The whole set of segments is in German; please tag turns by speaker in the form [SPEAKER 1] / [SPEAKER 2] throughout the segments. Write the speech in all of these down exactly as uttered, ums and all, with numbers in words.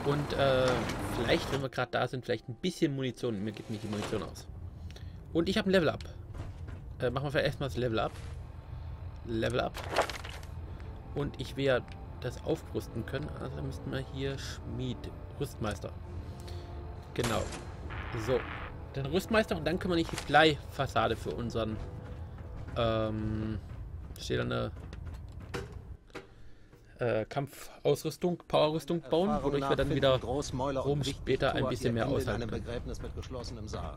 [SPEAKER 1] Und äh, vielleicht, wenn wir gerade da sind, vielleicht ein bisschen Munition. Mir geht nicht die Munition aus. Und ich habe ein Level Up. Äh, machen wir vielleicht erstmal das Level Up. Level Up. Und ich will ja das aufrüsten können. Also müssten wir hier Schmied, Rüstmeister. Genau. So. Dann Rüstmeister und dann können wir nicht die Bleifassade für unseren ähm, steht da eine äh, Kampfausrüstung, Powerrüstung bauen, wodurch wir dann wieder Rom später ein bisschen mehr aushalten können.
[SPEAKER 2] Begräbnis mit geschlossenem Sarg.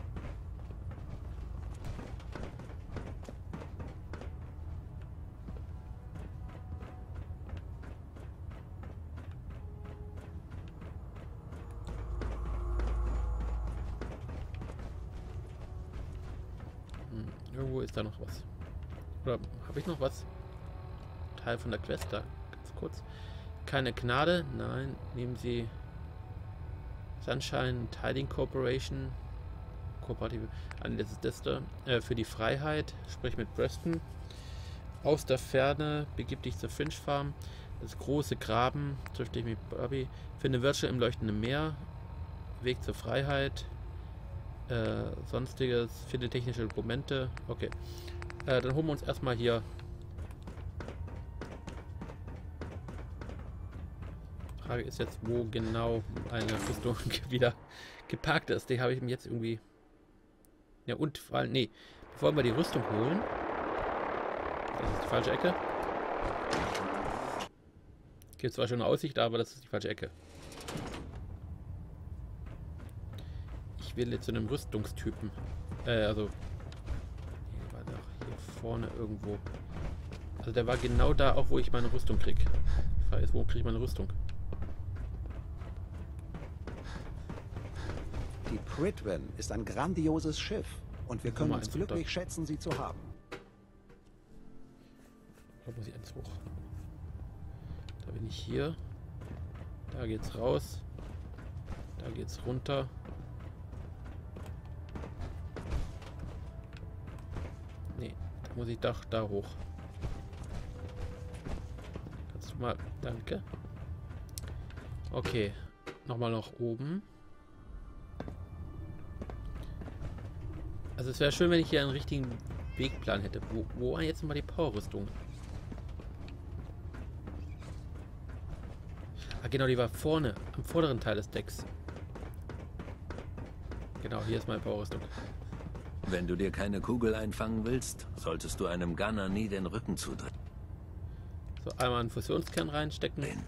[SPEAKER 1] Hm, irgendwo ist da noch was. Oder habe ich noch was? Teil von der Quest da. Ganz kurz. Keine Gnade. Nein. Nehmen Sie Sunshine Tiding Corporation. Kooperative. Ah, das ist das da. Äh, für die Freiheit. Sprich mit Preston. Aus der Ferne. Begib dich zur Finch Farm. Das große Graben. Triff dich mit Bobby. Finde Virtual im leuchtenden Meer. Weg zur Freiheit. Äh, sonstiges. Finde technische Dokumente. Okay. Äh, dann holen wir uns erstmal hier. Frage ist jetzt, wo genau eine Rüstung wieder geparkt ist. Die habe ich mir jetzt irgendwie. Ja, und vor allem, nee, bevor wir die Rüstung holen. Das ist die falsche Ecke. Gibt zwar schon eine Aussicht, aber das ist die falsche Ecke. Ich will jetzt zu einem Rüstungstypen. Äh, also. Hier war doch hier vorne irgendwo. Also der war genau da, auch wo ich meine Rüstung kriege. Die Frage ist, wo kriege ich meine Rüstung?
[SPEAKER 2] Die Pridwen ist ein grandioses Schiff und wir können uns glücklich schätzen, sie zu haben.
[SPEAKER 1] Da muss ich eins hoch. Da bin ich hier. Da geht's raus. Da geht's runter. Nee, da muss ich doch da hoch. Kannst du mal. Danke. Okay. Nochmal nach oben. Also es wäre schön, wenn ich hier einen richtigen Wegplan hätte. Wo, wo war jetzt nochmal die Powerrüstung? Ah genau, die war vorne, am vorderen Teil des Decks. Genau, hier ist meine Powerrüstung.
[SPEAKER 3] Wenn du dir keine Kugel einfangen willst, solltest du einem Gunner nie den Rücken zudrehen.
[SPEAKER 1] So, einmal einen Fusionskern reinstecken.
[SPEAKER 3] Nein.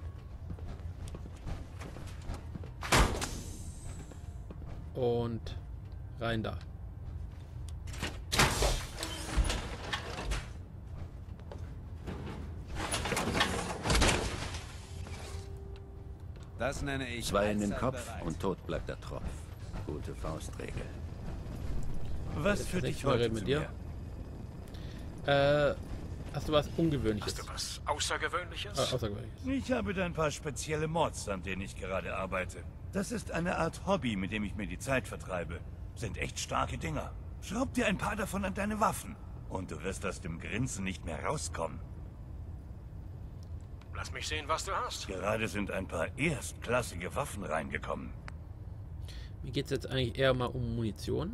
[SPEAKER 1] Und rein da.
[SPEAKER 4] Das nenne ich
[SPEAKER 3] Zwei in den Kopf
[SPEAKER 4] bereit.
[SPEAKER 3] und tot bleibt der Tropf. Gute Faustregel.
[SPEAKER 4] Was für dich heute
[SPEAKER 1] mit
[SPEAKER 4] zu
[SPEAKER 1] dir?
[SPEAKER 4] mir?
[SPEAKER 1] Äh, hast du was Ungewöhnliches?
[SPEAKER 5] Hast du was Außergewöhnliches?
[SPEAKER 1] Äh, Außergewöhnliches.
[SPEAKER 4] Ich habe da ein paar spezielle Mods, an denen ich gerade arbeite. Das ist eine Art Hobby, mit dem ich mir die Zeit vertreibe. Sind echt starke Dinger. Schraub dir ein paar davon an deine Waffen. Und du wirst aus dem Grinsen nicht mehr rauskommen.
[SPEAKER 5] Lass mich sehen, was du hast.
[SPEAKER 4] Gerade sind ein paar erstklassige Waffen reingekommen.
[SPEAKER 1] Mir geht es jetzt eigentlich eher mal um Munition.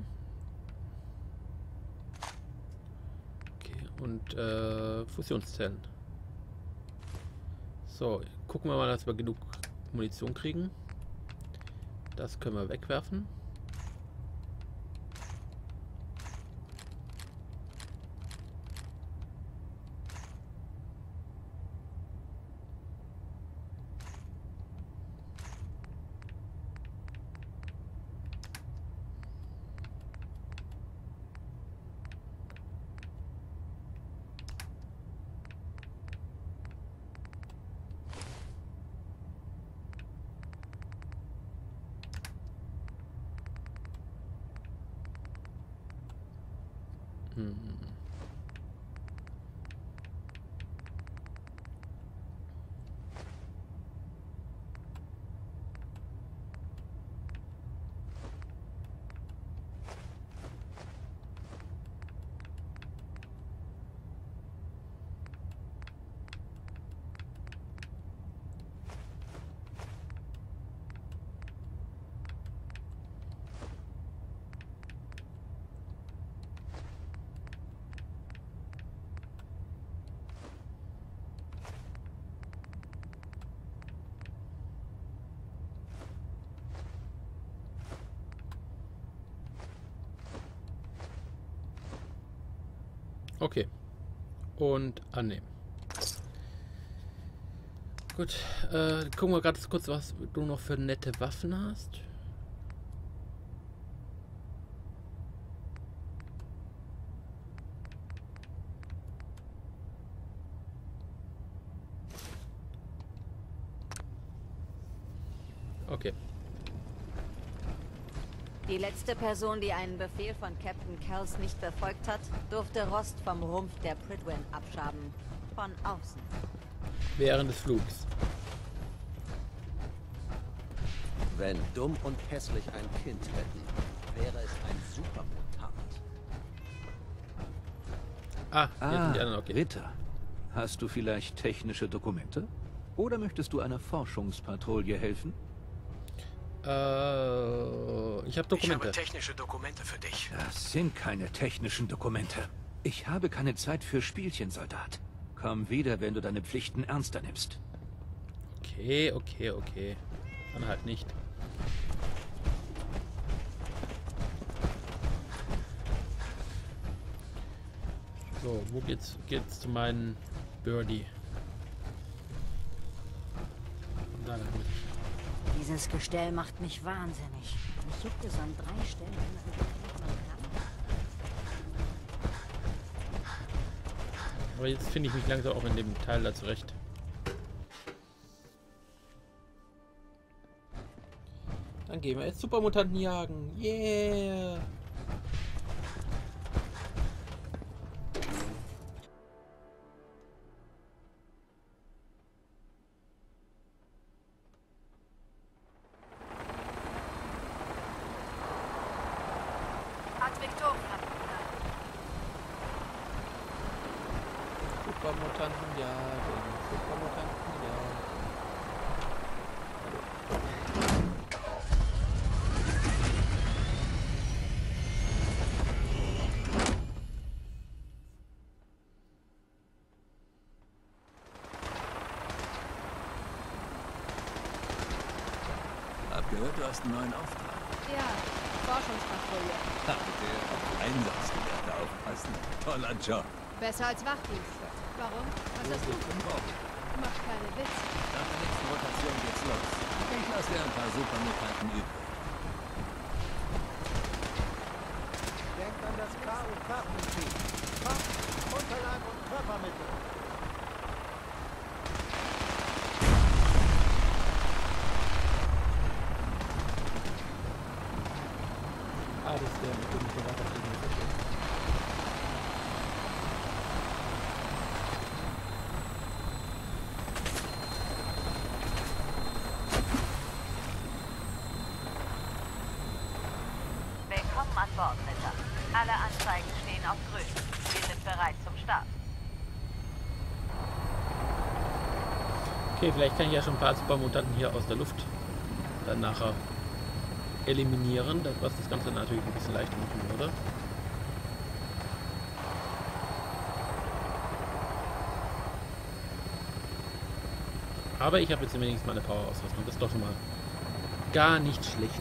[SPEAKER 1] Okay, und äh, Fusionszellen. So, gucken wir mal, dass wir genug Munition kriegen. Das können wir wegwerfen. Hm. Okay. Und annehmen. Gut, äh, gucken wir gerade kurz, was du noch für nette Waffen hast. Okay.
[SPEAKER 6] Die letzte Person, die einen Befehl von Captain Kells nicht befolgt hat, durfte Rost vom Rumpf der Prydwen abschaben. Von außen.
[SPEAKER 1] Während des Flugs.
[SPEAKER 2] Wenn dumm und hässlich ein Kind hätten, wäre es ein Supermutant.
[SPEAKER 1] Ah, hier
[SPEAKER 7] Ah,
[SPEAKER 1] sind die anderen, okay.
[SPEAKER 7] Ritter. Hast du vielleicht technische Dokumente? Oder möchtest du einer Forschungspatrouille helfen?
[SPEAKER 1] Äh, ich habe
[SPEAKER 5] Ich habe
[SPEAKER 1] Dokumente.
[SPEAKER 5] technische Dokumente für dich.
[SPEAKER 7] Das sind keine technischen Dokumente. Ich habe keine Zeit für Spielchen, Soldat. Komm wieder, wenn du deine Pflichten ernster nimmst.
[SPEAKER 1] Okay, okay, okay. Dann halt nicht. So, wo geht's, geht's zu meinen Birdie? Da lang mit.
[SPEAKER 6] Dieses Gestell macht mich wahnsinnig. Ich juckt es an drei Stellen.
[SPEAKER 1] Aber jetzt finde ich mich langsam auch in dem Teil da zurecht. Dann gehen wir jetzt Supermutanten jagen. Yeah! Supermutanten jagen. Supermutanten jagen.
[SPEAKER 3] Hab gehört, du hast einen neuen Auftrag.
[SPEAKER 6] Ja, Forschungspatrouille.
[SPEAKER 3] Ha, der Einsatzgelehrte aufpassen. Toller Job.
[SPEAKER 8] Besser als Wachdienst. Warum? Was hast du? Mach keine Witze.
[SPEAKER 3] Nach der nächsten Rotation geht's los. Ich lasse dir ein paar Supermutanten übrig.
[SPEAKER 2] Denkt an das K O-K-Prinzip. Kopf, Unterleib und Körpermittel.
[SPEAKER 1] Ah, das ist der mit dem Piratenfliegen.
[SPEAKER 6] Willkommen an Bord, Ritter. Alle Anzeigen stehen auf grün. Wir sind bereit zum Start.
[SPEAKER 1] Okay, vielleicht kann ich ja schon ein paar Supermutanten hier aus der Luft dann nachher eliminieren, das, was das Ganze natürlich ein bisschen leichter machen würde. Aber ich habe jetzt wenigstens meine Power-Ausrüstung. Das ist doch schon mal gar nicht schlecht.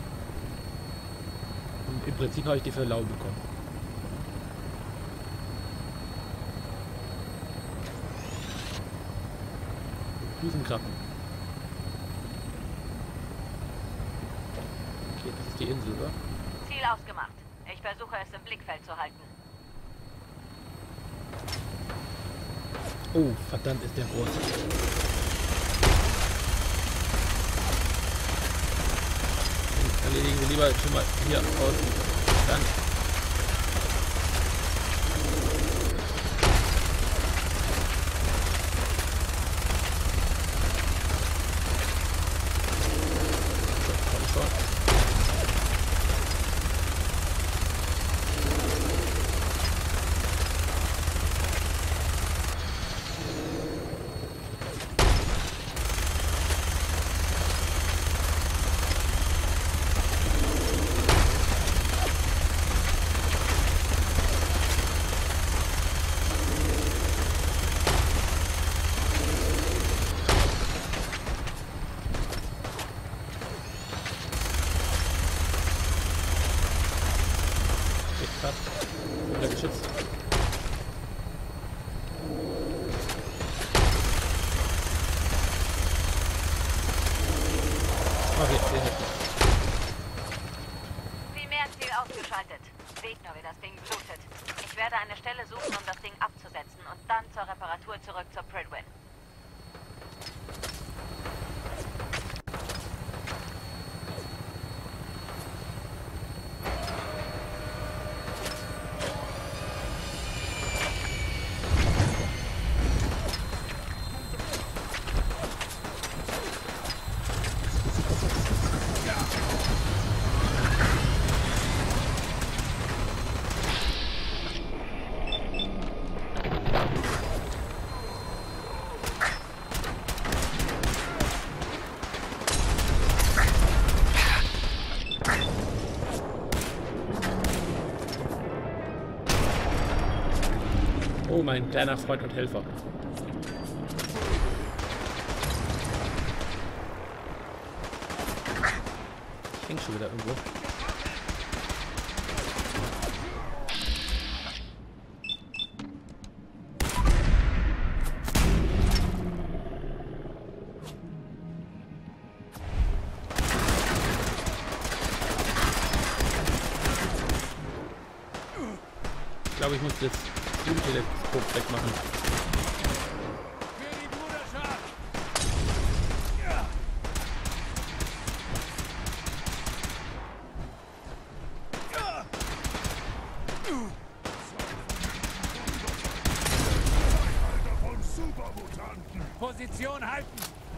[SPEAKER 1] Und im Prinzip habe ich die für lau bekommen. Hufenkrabben. Okay, das ist die Insel, oder?
[SPEAKER 6] Ziel ausgemacht. Ich versuche es im Blickfeld zu halten.
[SPEAKER 1] Oh, verdammt ist der groß. Erledigen wir lieber schon mal hier außen. Dann. Komm schon. Okay, der hätte.
[SPEAKER 6] Primärziel ausgeschaltet. Seht nur, wie das Ding blutet. Ich werde eine Stelle suchen, um das Ding abzusetzen und dann zur Reparatur zurück zur Prydwen.
[SPEAKER 1] Oh, mein kleiner Freund und Helfer. Ich häng schon wieder irgendwo. Ich glaube, ich muss das Teleskop wegmachen.
[SPEAKER 7] Für die Bruderschaft! Position halten!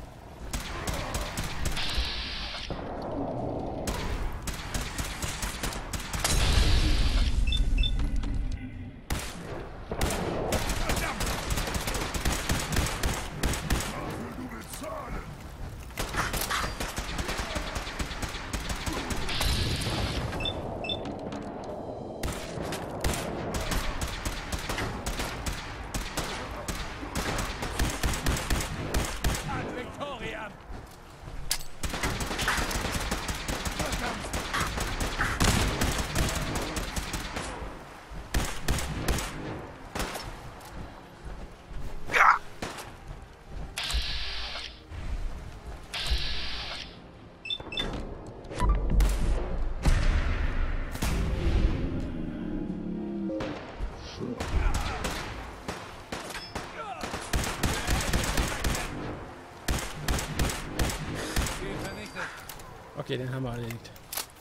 [SPEAKER 1] Okay, den haben wir erledigt.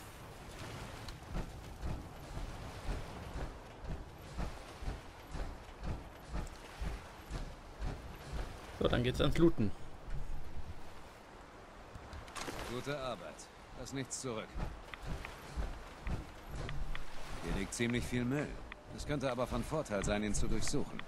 [SPEAKER 1] So, dann geht's ans Looten.
[SPEAKER 9] Gute Arbeit. Lass nichts zurück. Hier liegt ziemlich viel Müll. Es könnte aber von Vorteil sein, ihn zu durchsuchen.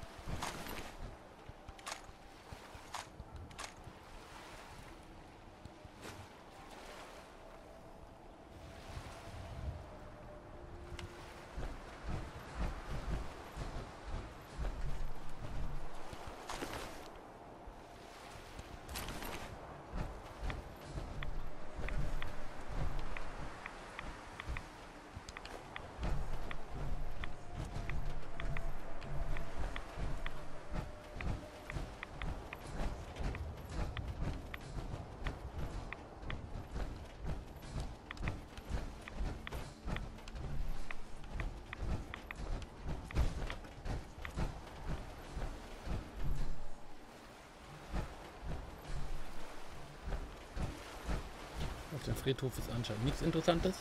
[SPEAKER 1] Auf dem Friedhof ist anscheinend nichts Interessantes.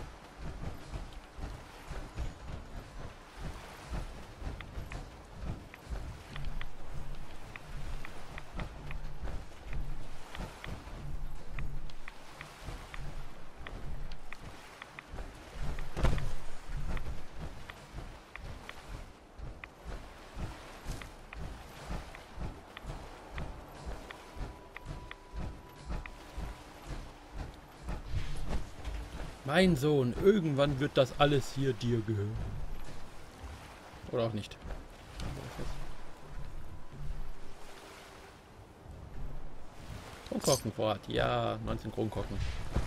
[SPEAKER 1] Mein Sohn, irgendwann wird das alles hier dir gehören. Oder auch nicht. Kronkorkenvorrat. Ja, neunzehn Kronkorken.